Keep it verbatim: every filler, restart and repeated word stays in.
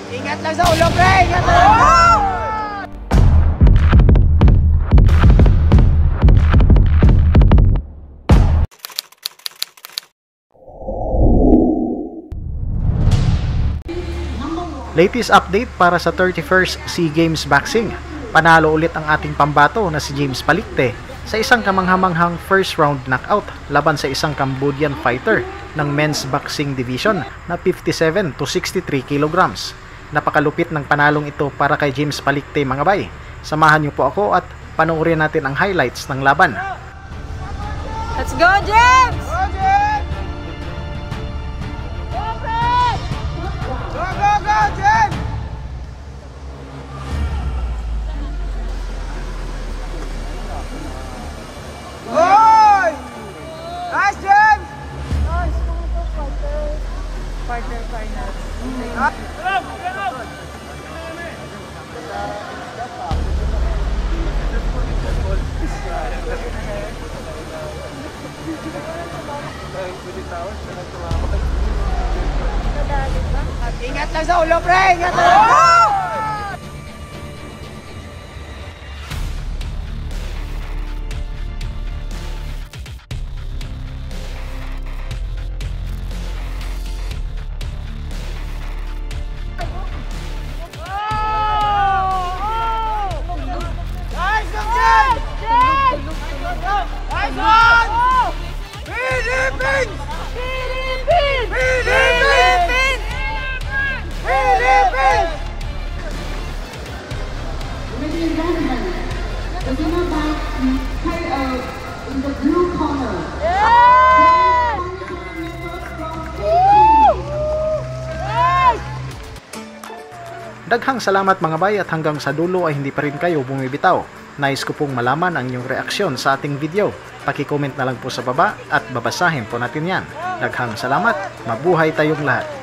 Ingat lang sa ulo, pre! Ingat lang! Oh! Latest update para sa thirty-first SEA Games Boxing. Panalo ulit ang ating pambato na si James Palikte sa isang kamanghamanghang first round knockout laban sa isang Cambodian fighter ng men's boxing division na fifty-seven to sixty-three kilograms. Napakalupit ng panalong ito para kay James Palikte, mga bay. Samahan niyo po ako at panoorin natin ang highlights ng laban. Let's go, James! Go, James! Go, Fred! Go, go, go, James! Oy! Nice, James! Nice, fighter. Fighter final. Ingat lang sa ulo, pre! Ingat lang! Oh! Nice one! Philippines! Philippines! Philippines! Philippines! Ladies and gentlemen, the winner by K O in the blue corner. Yes! Daghang salamat, mga bay, at hanggang sa dulo ay hindi pa rin kayo bumibitaw. Nais ko pong malaman ang inyong reaksyon sa ating video. Paki-comment na lang po sa baba at babasahin po natin yan. Daghang salamat, mabuhay tayong lahat.